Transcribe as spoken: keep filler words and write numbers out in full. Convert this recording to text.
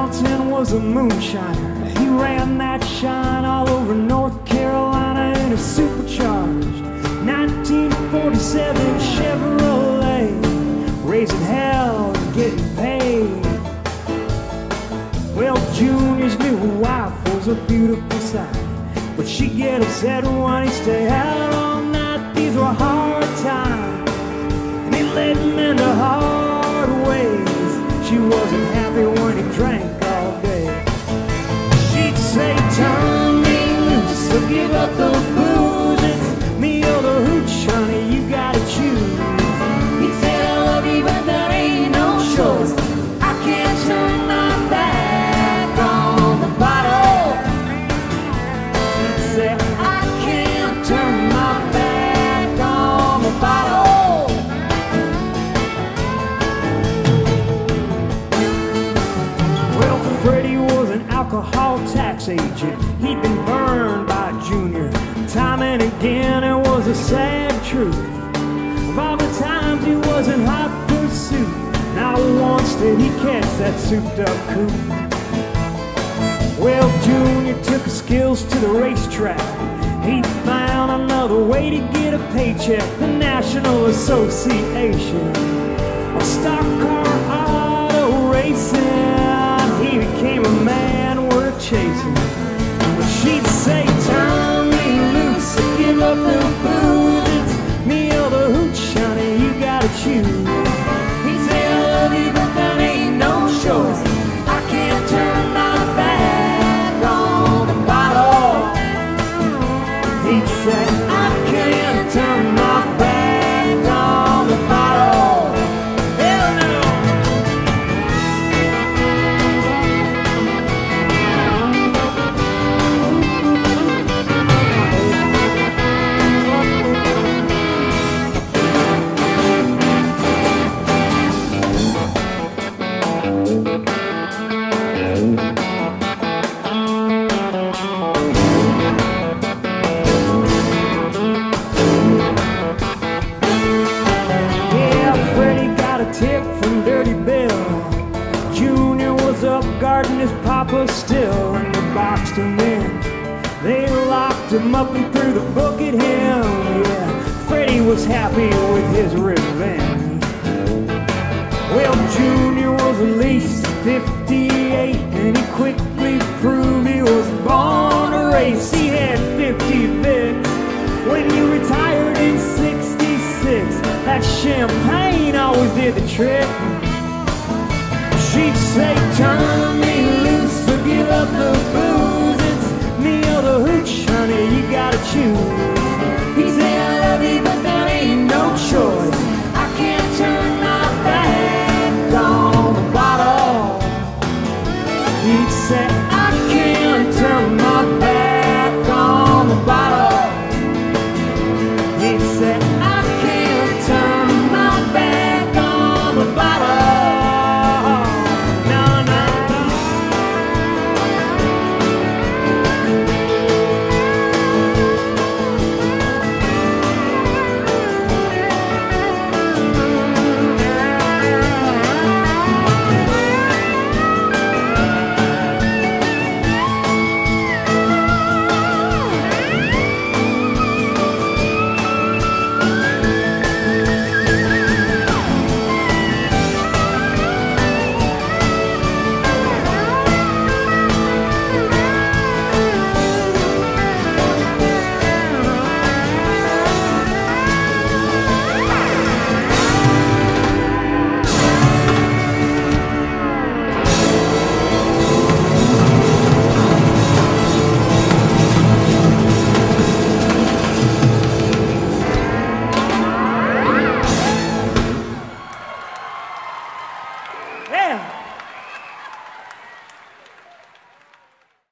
Mountain was a moonshiner. He ran that shine all over North Carolina in a supercharged nineteen forty-seven Chevrolet, raising hell and getting paid. Well, Junior's new wife was a beautiful sight, but she'd get upset when he'd stay out all night. These were hard times, and he led him into hard ways. She wasn't happy when he drank all day. She'd say, turn me loose, so give up those booze. It's me or the hooch, honey, you gotta choose. He'd say, I love you, but there ain't no choice. I can't turn my back on the bottle. He'd say, I can't turn my back on the bottle. Freddie was an alcohol tax agent. He'd been burned by Junior time and again. It was a sad truth. Of all the times he was in hot pursuit, not once did he catch that souped-up coupe. Well, Junior took his skills to the racetrack. He found another way to get a paycheck. The National Association of Stock Car Auto Racing. He became a man worth chasing. But she'd say, turn me loose, give up the booze. It's me or the hooch, honey, you gotta choose. He'd say, I love you, but that ain't no choice. I can't turn my back on the bottle. He'd say, I can't turn my back on the bottle. Hell no. Tip from Dirty Bill. Junior was up guarding his papa still, and they boxed him in. They locked him up and threw the book at him. Yeah, Freddie was happy with his revenge. Well, Junior was at least fifty-eight, and he quickly proved he was born to race. He had fifty Vicks when he retired in sixty-six. That champagne always did the trick. She'd say, turn me